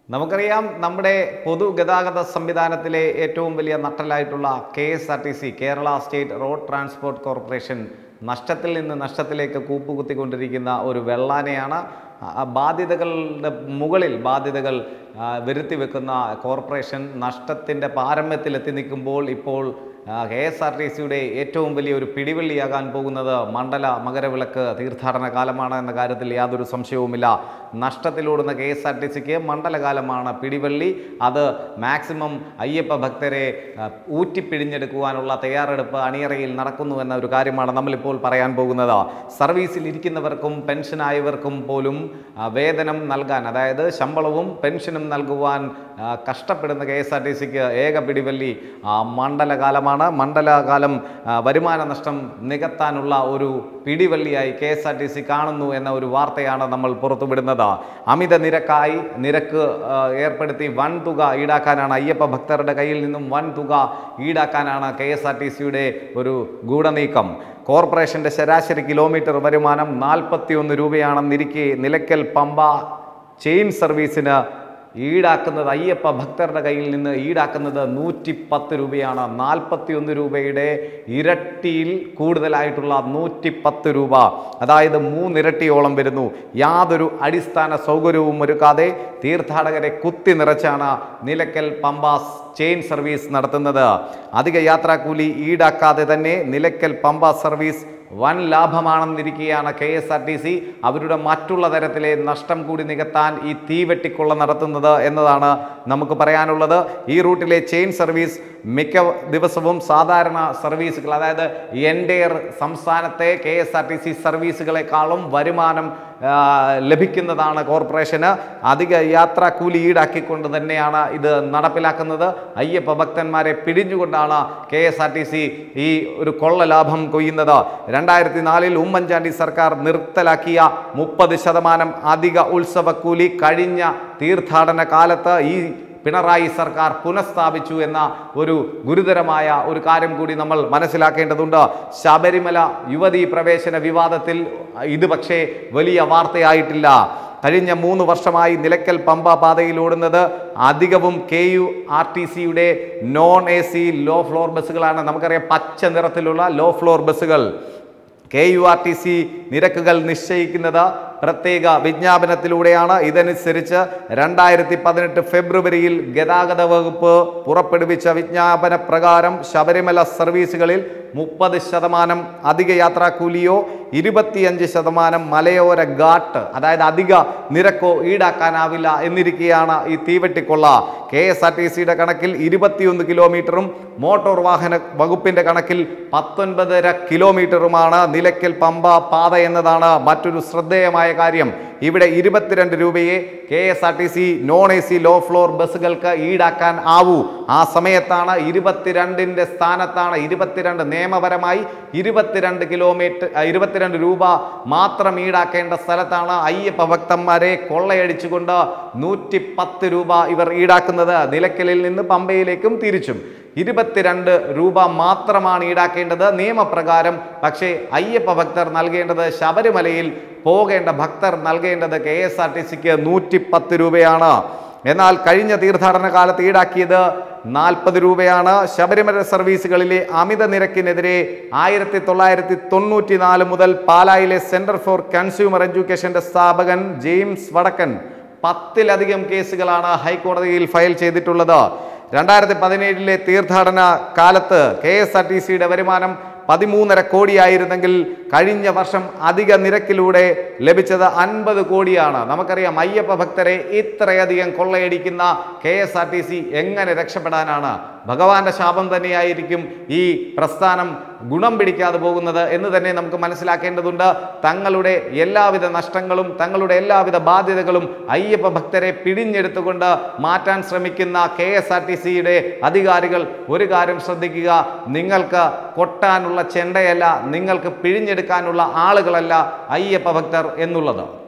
നമുക്കറിയാം നമ്മുടെ പൊതുഗതാഗത സംവിധാനത്തിലെ ഏറ്റവും വലിയ നട്ടലായിട്ടുള്ള KSRTC Kerala state road transport corporation നഷ്ടത്തിൽ നിന്ന് നഷ്ടത്തിലേക്ക് കൂപ്പുകുത്തിക്കൊണ്ടിരിക്കുന്ന ഒരു വെള്ളാനയാണ്. ബാധ്യതകളുടെ മുകളിൽ ബാധ്യതകൾ വരുത്തി വെക്കുന്ന കോർപ്പറേഷൻ നഷ്ടത്തിൻ്റെ പാരമ്യത്തിലെത്തി നിൽക്കുമ്പോൾ ഇപ്പോൾ KSRTCയുടെ ഏറ്റവും വലിയ ഒരു പിടിവള്ളിയാകാൻ പോകുന്നത് മണ്ഡല മകരവിളക്ക് തീർത്ഥാടന കാലമാണ് എന്ന കാര്യത്തിൽ യാതൊരു സംശയവുമില്ല. നഷ്ടത്തിലോടുന്ന KSRTCക്ക് മണ്ഡലകാലമാണ് പിടിവള്ളി. അത് മാക്സിമം അയ്യപ്പ ഭക്തരെ ഊറ്റിപ്പിഴിഞ്ഞെടുക്കുവാനുള്ള തയ്യാറെടുപ്പ് അണിയറയിൽ നടക്കുന്നു എന്ന ഒരു കാര്യമാണ് നമ്മളിപ്പോൾ പറയാൻ പോകുന്നത്. സർവീസിൽ ഇരിക്കുന്നവർക്കും പെൻഷനായവർക്കും പോലും വേതനം നൽകാൻ, അതായത് ശമ്പളവും പെൻഷനും നൽകുവാൻ കഷ്ടപ്പെടുന്ന KSRTCക്ക് ഏക പിടിവള്ളി മണ്ഡലകാലമാണ്. മണ്ഡലകാലം വരുമാന നഷ്ടം നികത്താനുള്ള ഒരു പിടിവള്ളിയായി KSRTC കാണുന്നു എന്ന ഒരു വാർത്തയാണ് നമ്മൾ പുറത്തുവിടുന്നത്. അമിത നിരക്ക് ഏർപ്പെടുത്തി വൻ തുക ഈടാക്കാനാണ്, അയ്യപ്പ ഭക്തരുടെ കയ്യിൽ നിന്നും വൻ തുക ഈടാക്കാനാണ് KSRTCയുടെ ഒരു ഗൂഢനീക്കം. കോർപ്പറേഷൻ്റെ ശരാശരി കിലോമീറ്റർ വരുമാനം 41 രൂപയാണെന്നിരിക്കെ നിലയ്ക്കൽ പമ്പ ചെയിൻ സർവീസിന് ഈടാക്കുന്നത്, അയ്യപ്പ ഭക്തരുടെ കയ്യിൽ നിന്ന് ഈടാക്കുന്നത് 110 രൂപയാണ്. 41 രൂപയുടെ ഇരട്ടിയിൽ കൂടുതലായിട്ടുള്ള 110 രൂപ, അതായത് 3 ഇരട്ടിയോളം വരുന്നു. യാതൊരു അടിസ്ഥാന സൗകര്യവും ഒരുക്കാതെ തീർത്ഥാടകരെ കുത്തി നിറച്ചാണ് നിലയ്ക്കൽ പമ്പ ചെയിൻ സർവീസ് നടത്തുന്നത്. അധിക യാത്രാക്കൂലി ഈടാക്കാതെ തന്നെ നിലയ്ക്കൽ പമ്പ സർവീസ് വൻ ലാഭമാണെന്നിരിക്കുകയാണ് KSRTC അവരുടെ മറ്റുള്ള തരത്തിലെ നഷ്ടം കൂടി നികത്താൻ ഈ തീവെട്ടിക്കൊള്ള നടത്തുന്നത് എന്നതാണ് നമുക്ക് പറയാനുള്ളത്. ഈ റൂട്ടിലെ ചെയിൻ സർവീസ് മിക്ക ദിവസവും സാധാരണ സർവീസുകൾ, അതായത് എൻ്റെയർ സംസ്ഥാനത്തെ KSRTC സർവീസുകളെക്കാളും വരുമാനം ലഭിക്കുന്നതാണ് കോർപ്പറേഷന്. അധിക യാത്രാക്കൂലി ഈടാക്കിക്കൊണ്ട് തന്നെയാണ് ഇത് നടപ്പിലാക്കുന്നത്. അയ്യപ്പ ഭക്തന്മാരെ പിടിഞ്ഞുകൊണ്ടാണ് KSRTC ഈ ഒരു കൊള്ള ലാഭം കൊയ്യുന്നത്. 2004 ഉമ്മൻചാണ്ടി സർക്കാർ നിർത്തലാക്കിയ 30% അധിക ഉത്സവക്കൂലി കഴിഞ്ഞ തീർത്ഥാടന കാലത്ത് ഈ പിണറായി സർക്കാർ പുനഃസ്ഥാപിച്ചു എന്ന ഒരു ഗുരുതരമായ ഒരു കാര്യം കൂടി നമ്മൾ മനസ്സിലാക്കേണ്ടതുണ്ട്. ശബരിമല യുവതീ പ്രവേശന വിവാദത്തിൽ ഇത് പക്ഷേ വലിയ വാർത്തയായിട്ടില്ല. കഴിഞ്ഞ 3 വർഷമായി നിലയ്ക്കൽ പമ്പ പാതയിലോടുന്നത് അധികവും KURTCയുടെ നോൺ AC ലോ ഫ്ലോർ ബസ്സുകളാണ്. നമുക്കറിയാം, പച്ച നിറത്തിലുള്ള ലോ ഫ്ലോർ ബസ്സുകൾ. KURTC നിരക്കുകൾ നിശ്ചയിക്കുന്നത് പ്രത്യേക വിജ്ഞാപനത്തിലൂടെയാണ്. ഇതനുസരിച്ച് 2018 ഫെബ്രുവരിയിൽ ഗതാഗത വകുപ്പ് പുറപ്പെടുവിച്ച വിജ്ഞാപന പ്രകാരം ശബരിമല സർവീസുകളിൽ 30% അധിക യാത്രാക്കൂലിയോ 25% മലയോര ഘാട്ട്, അതായത് അധിക നിരക്കോ ഈടാക്കാനാവില്ല എന്നിരിക്കെയാണ് ഈ തീവെട്ടിക്കൊള്ള. KSRTCയുടെ കണക്കിൽ 21 കിലോമീറ്ററും മോട്ടോർ വാഹന വകുപ്പിന്റെ കണക്കിൽ 19.5 കിലോമീറ്ററുമാണ് നിലയ്ക്കൽ പമ്പ പാത എന്നതാണ് മറ്റൊരു ശ്രദ്ധേയമായ കാര്യം. ഇവിടെ 22 രൂപയെ KSRTC non AC low floor ബസ്സുകൾക്ക് ഈടാക്കാൻ ആവൂ. ആ സമയത്താണ് 22ന്റെ സ്ഥാനത്താണ് 22 നിയമപരമായി 22 രൂപ മാത്രം ഈടാക്കേണ്ട സ്ഥലത്താണ് അയ്യപ്പ ഭക്തന്മാരെ കൊള്ളയടിച്ചുകൊണ്ട് 110 രൂപ ഇവർ ഈടാക്കുന്നത്. നിലയ്ക്കലിൽ നിന്ന് പമ്പയിലേക്കും തിരിച്ചും 22 രൂപ മാത്രമാണ് ഈടാക്കേണ്ടത് നിയമപ്രകാരം. പക്ഷേ അയ്യപ്പ ഭക്തർ നൽകേണ്ടത്, ശബരിമലയിൽ പോകേണ്ട ഭക്തർ നൽകേണ്ടത് KSRTCക്ക് 110 രൂപയാണ്. എന്നാൽ കഴിഞ്ഞ തീർത്ഥാടന കാലത്ത് ഈടാക്കിയത് 40 രൂപയാണ്. ശബരിമല സർവീസുകളിലെ അമിത നിരക്കിനെതിരെ 1994 മുതൽ പാലായിലെ സെന്റർ ഫോർ കൺസ്യൂമർ എഡ്യൂക്കേഷന്റെ സ്ഥാപകൻ ജെയിംസ് വടക്കൻ 10ലധികം കേസുകളാണ് ഹൈക്കോടതിയിൽ ഫയൽ ചെയ്തിട്ടുള്ളത്. 2017 തീർത്ഥാടന കാലത്ത് KSRTCയുടെ വരുമാനം 13.5 കോടിയായിരുന്നെങ്കിൽ കഴിഞ്ഞ വർഷം അധിക നിരക്കിലൂടെ ലഭിച്ചത് 50 കോടിയാണ്. നമുക്കറിയാം, അയ്യപ്പ ഭക്തരെ ഇത്രയധികം കൊള്ളയടിക്കുന്ന KSRTC എങ്ങനെ രക്ഷപ്പെടാനാണ്? ഭഗവാന്റെ ശാപം തന്നെയായിരിക്കും ഈ പ്രസ്ഥാനം ഗുണം പിടിക്കാതെ പോകുന്നത് എന്ന് തന്നെ നമുക്ക് മനസ്സിലാക്കേണ്ടതുണ്ട്. തങ്ങളുടെ എല്ലാവിധ നഷ്ടങ്ങളും തങ്ങളുടെ എല്ലാവിധ ബാധ്യതകളും അയ്യപ്പ ഭക്തരെ പിടിഞ്ഞെടുത്തുകൊണ്ട് മാറ്റാൻ ശ്രമിക്കുന്ന KSRTCയുടെ അധികാരികൾ ഒരു കാര്യം ശ്രദ്ധിക്കുക: നിങ്ങൾക്ക് കൊട്ടാനുള്ള ചെണ്ടയല്ല, നിങ്ങൾക്ക് പിഴിഞ്ഞെടുക്കാനുള്ള ആളുകളല്ല അയ്യപ്പ ഭക്തർ എന്നുള്ളത്.